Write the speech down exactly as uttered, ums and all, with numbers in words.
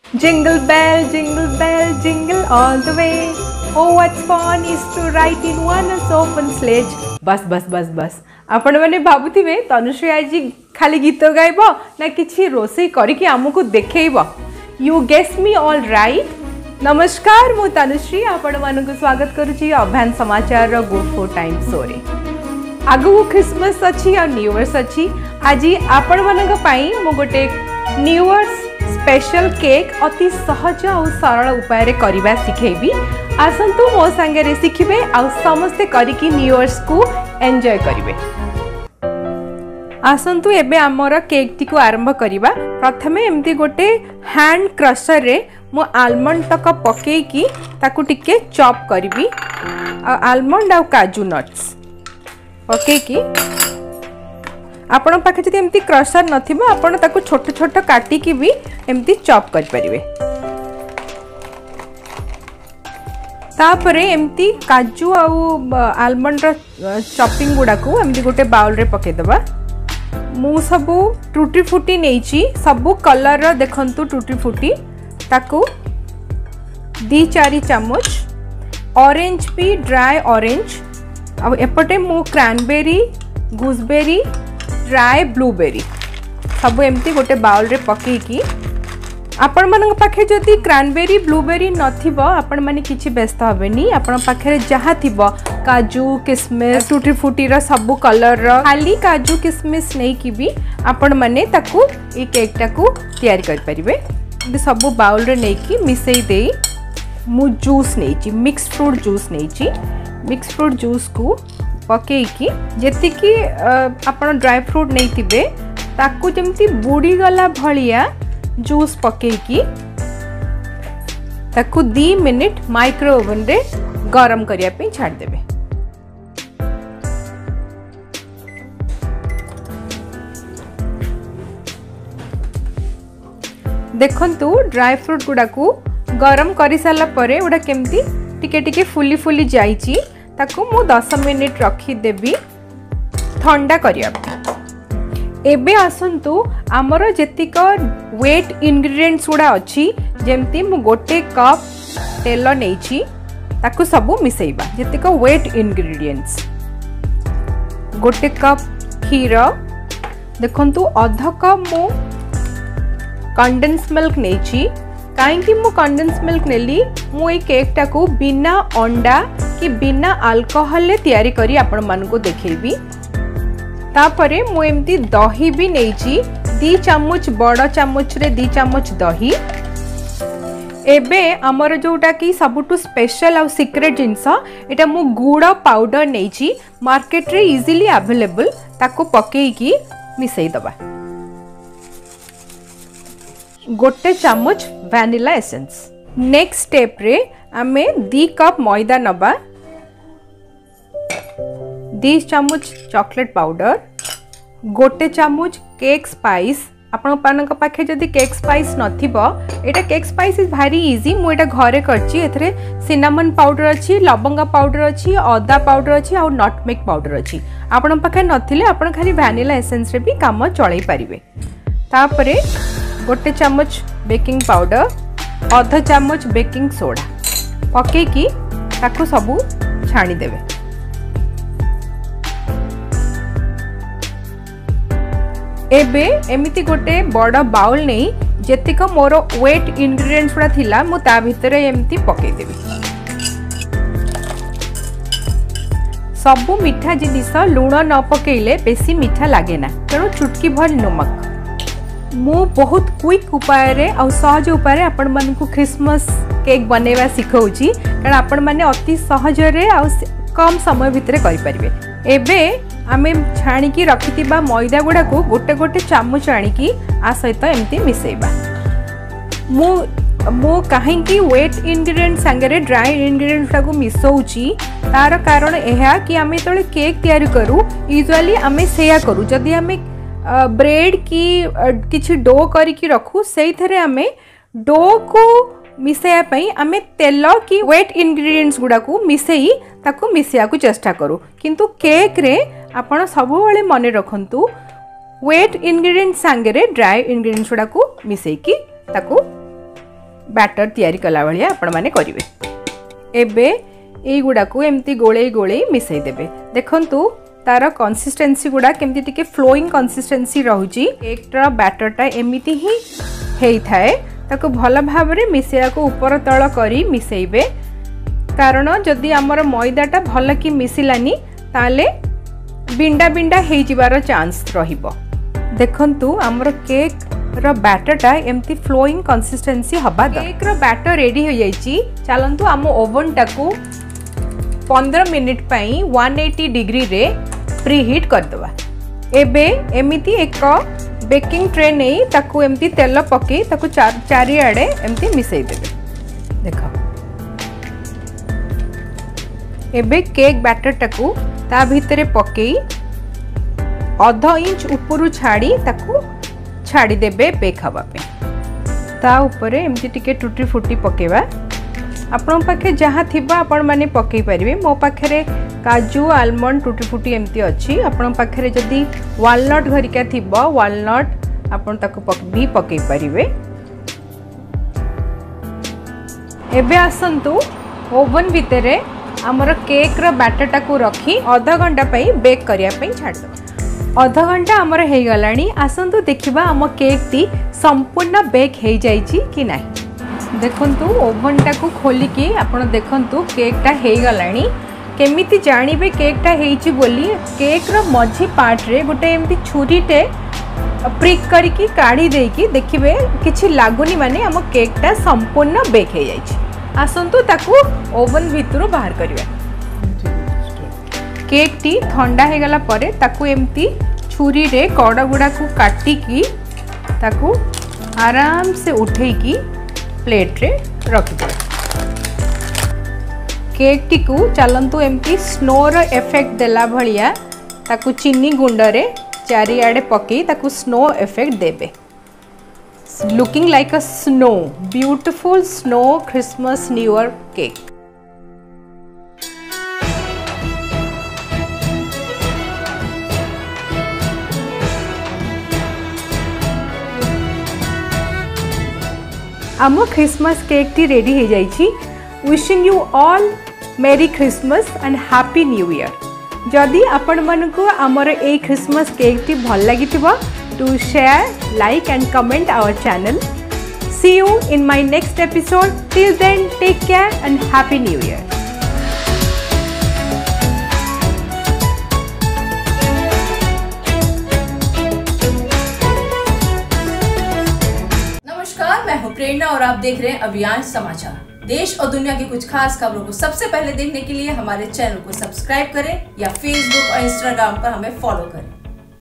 Jingle bell, jingle bell, jingle all the way. Oh, what fun is to ride in one open sledge. बस बस बस बस आपण मैंने भावुवे तनुश्री आज खाली गीत गाइब ना कि रोसे करके आमको देखब. You guess me all right. नमस्कार मु तनुश्री आपण मानक स्वागत करुच्ची अभियान समाचार गुड फोर टाइम शो रे. आगु क्रिसमस अच्छी और न्यू इयर्स अच्छी. आज आपण मानक पई मु गोटे न्यू इयर्स स्पेशल केक अति सहज और सरल उपाय रे करबा सिखेबी. आसंतु मो संगे रे सिखिबे आ समस्ते करिकी न्यू इयर्स को एन्जॉय करिवे. आसंतु एबे हमर केक टी को आरंभ करिबा. प्रथमे एमती गोटे हैंड क्रशर रे मो आलमंड तक पके की ताकू टिके चॉप करबी. आलमंड आ काजू नट्स पके की आपण पाखे जदि एमती क्रशर नथिबो आपण ताकू छोट छोट काटी की भी एमती चॉप कर परिवे. तापरे एमती काजू आउ आलमंड रो चॉपिंग गुडा को एमती गोटे बाउल रे पके दबा. मु सबु टूटी फूटी नेची सबु कलर रो देखंतु टूटी फूटी ताकू दी चारि चम्मच ऑरेंज भी ड्राई ऑरेंज आ एपटे मु क्रैनबेरी गूसबेरी ड्राई ब्लूबेरी सब एमती गोटे बाउल रे पके की आपण मन पाखे जदि क्रैनबेरी ब्लूबेरी नथिबो आपण माने किछि व्यस्त हबेनी. आपण पाखे जहा थिबो काजू किशमिश टूटी फूटी रो सब कलर रो खाली काजू किशमिश नै की भी आपण माने ताकू ई केक टाकू तैयार कर परिबे. सब बाउल रे नै की मिसई दे मु जूस नैची मिक्स फ्रूट जूस नैची. मिक्स फ्रूट जूस को पके की जेति की आपण ड्राई फ्रूट नै थिबे ताकू जेमती बुडी गला भलिया जूस पके की ताकू दी मिनिट माइक्रो ओवन रे गरम करिया पे छाड़ देबे. देखंतु ड्राई फ्रूट गुडा को गरम करि साला परे उडा केमती टिके टिके फुली फुली जाईची ताकू मु दस मिनिट रखी देबी ठंडा करिया. एबे आसंतु आमर जेतिक वेट इंग्रेडिएंट्स गुडा अछि जेमती मु गोटे कप तेल नेछि ताकू सब मिसेइबा. जेतिक वेट इंग्रेडिएंट्स गोटे कप खीर देखंतु अध कप मु कंडेंस मिल्क नेछि. काईकि मु कंडेंस मिल्क नेली मु ए केक टाकू बिना अंडा कि बिना अल्कोहल ले तैयारी करी आपण मानको देखेबी. तापरे मु एमती दही भी नेछि दी चम्मच बड़ चम्मच रे दी चम्मच दही. एबे हमर जोटा कि सबुटु स्पेशल आ सीक्रेट जिंस एटा मु गुड़ पाउडर नेछि मार्केट रे इजीली अवेलेबल ताको पकेई की मिसई दबा. गोटे चम्मच वैनिला एसेंस. नेक्स्ट स्टेप रे आमे दी कप मैदा नबा. दी चम्मच चॉकलेट पाउडर गोटे चम्मच केक स्पाइस. आपण पानक पाखे जदि केक स्पाइस नथिबो एटा केक स्पाइस इज भारी इजी. मु एटा घरे करची. एथरे सिनामन पाउडर अछि लवंगा पाउडर अछि अदा पाउडर अछि आ नटमेग पाउडर अछि. आपण पाखे नथिले आपण खाली वैनिला एसेंस रे भी काम चलाई परिबे. तापरे गोटे चम्मच बेकिंग पाउडर अध चम्मच बेकिंग सोडा पके की ताकू सबू छाणी देबे. एबे एमिति गोटे बड़ बाउल नहीं जेतिक मोर वेट इंग्रेडिएंट्स गुडा थिला मु ता भितर एमिति पके देबे. सबु मीठा जिनिस लूण न पकेइले बेसी मीठा लागे ना तेणु चुटकी भर नमक. मु बहुत क्विक उपाय रे आ सहज उपाय रे आपण मन को क्रिसमस केक बनेवा सिखौची कारण आपण माने अति सहज रे आ कम समय भितर करि परिबे. एबे आमे छाणी की रखितिबा मैदा गुडा को गोटे गोटे चामच आणी की आ सहित एमती मिसेइबा. मु मु काहे की वेट इंग्रेडिएंट संगे रे ड्राई इंग्रेडिएंट को मिसौची तार कारण एहा कि आमे तळे केक तयारी करू यूजुअली आमे सेया करू. जदी आमे ब्रेड की किछि डो करी की रखू सेई थरे आमे डो को मिसेया पई आमे तेल की वेट इंग्रेडिएंट्स गुडा को मिसेई ताको मिसेया को चेष्टा करू. किंतु केक रे आपण सब बेले मने रखंतु वेट इंग्रेडिएंट संगे रे ड्राई इंग्रेडिएंट्स गुडा को मिसेई की ताको बैटर तैयारी कला भाया आपण माने करिवे। एबे एई गुडा को एमती गोळे गोळे मिसई देबे। देखंतु तार कंसिस्टेंसी गुडा केमती टिके फ्लोइंग कंसिस्टेंसी रहउची। केक रा बैटरटा एमिति ही हेई थाए ताको भल भाबरे मिसेया को ऊपर तळ करी मिसेइबे, कारण जदि आमर मैदाटा भल कि मिसिलानी ताले बिंडा बिंडा हेई जिवार चांस रहिबो। देखंतु आमर केक रो बैटरटा एमती फ्लोइंग कंसिस्टेंसी हबा। केक रो बैटर रेडी हो जाइची। चलंतु आम ओवन टाकू पंद्रह मिनिट पई एक सौ अस्सी डिग्री रे प्रीहीट कर दवा। एबे एमिति एक बेकिंग ट्रे नहीं ताकू एमती तेल पके ताकू चार चारिआडे एमती मिसई देबे। देखो एबे केक बैटर टाकू ता भितरे पके अध इंच ऊपर छाड़ी ताकू छाड़ी देबे बेक हवा पे। ता ऊपरे एमती टिके टूटी फुटी पकेवा। आपण पाखे जहाँ थिबा आपण माने पकई परिबे। मो पाखे काजू आलमंड टूटी फुटी एमती अच्छी। आपण पाखे जदि वालनट घरिका थिबा वालनट आपण ताको पक भी पकई परिबे। एबे आसंतु ओवन भितरे हमर केक रो बैटर टाकू रखी आधा घंटा पई बेक करिया पई छाड़ दो। आधा घंटा हमर हे गलानी। आसंतु देखिबा हम केक टी संपूर्ण बेक हे जाईची कि नाही। देखंतु ओवन टाकू खोलिकी आपण देखंतु केकटा हे गलानी। केमिति जानिबे केकटा हेइची बोली, केक रो मझी पार्ट रे गोटे एमती छुरीटे प्रिक करिकी काढ़ी देकी देखिबे किछि लागुनी माने हम केकटा संपूर्ण बेक हे जाईची। आसंतु ताकू ओवन भितरु बाहर करिवे। केक टी ठंडा हे गला परे ताकू एमती छुरी रे कड़ गुडा को काटिकी ताकू आराम से उठेकी प्लेट रे रखि दे। केक टी को चलंतु एमती स्नोर इफेक्ट देला भलिया ताकू चीनी गुंड रे चारिआडे पकई ताकू स्नो इफेक्ट देबे। Looking like a snow, beautiful snow Christmas new year cake. आम क्रिसमस केक टी रेडी हो जाइछि। Wishing you all merry Christmas and happy new year. जदि आपण मानकु आमर ए क्रिसमस केक टी भल लागिथिबो to share like and comment our channel. See you in my next episode. Till then take care and happy new year. मैं हूं प्रेरणा और आप देख रहे हैं अभियान समाचार। देश और दुनिया की कुछ खास खबरों को सबसे पहले देखने के लिए हमारे चैनल को सब्सक्राइब करें या फेसबुक और इंस्टाग्राम पर हमें फॉलो करें।